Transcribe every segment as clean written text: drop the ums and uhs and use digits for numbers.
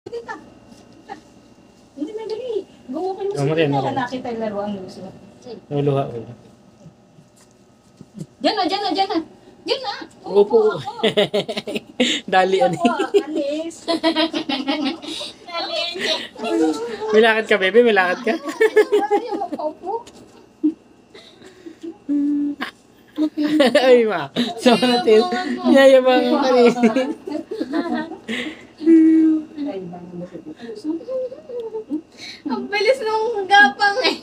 Dito. Hindi madali. Gumukin mo Oh, Marian, sila. Marian. Nakita yung laruan mo sila. Uluha, ulo. Diyan na, diyan na, diyan na. Diyan na. Upo. Ako. Dali, ano Ako, alis. May lakad ka, bebe? May lakad ka? Ayaw makaupo. Ay, ma. Sama natin. Yayabangan ka rin. Ang bilis nung gapang eh.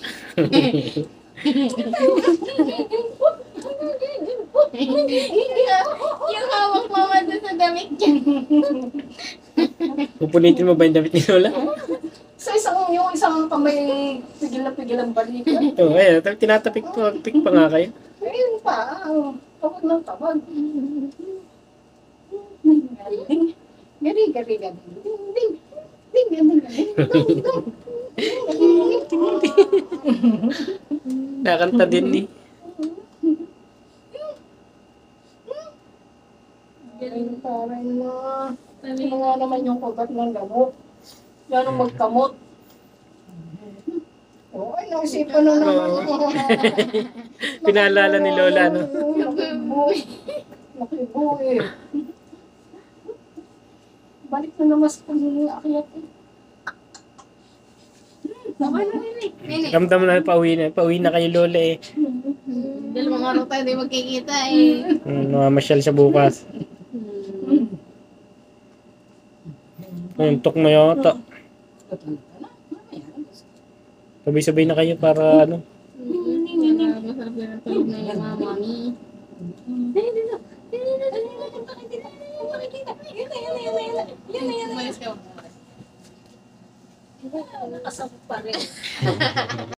Yung hawak mama doon sa damit niya. Pupunitin mo ba yung damit ni Lola? Sa yung isang kamay, pigil na balikan. Oo, ayun. Tinatapik pa nga kayo. Ayun pa. Tawag ng tawag. Galing. Galing. Nakanta din ni. Galing pa rin na. Ano nga naman yung kagat ng gamot? Yan ang magkamot. Oo, ay, naisipan na naman. Pinaalala ni Lola, no? Nakibuhi. Balik na naman sa pag-akyat eh. Sabay na rin eh. Nene, Ramdam na pauwi na. Pauwi na kayo, Lola eh. dalawang araw tayo di magkikita eh. Mamasyal siya bukas. Untok na yata. Sabay-sabay na kayo para ano. Masarap na natulog na yung mga mami. Umalis ka. Nakasabot pa rin.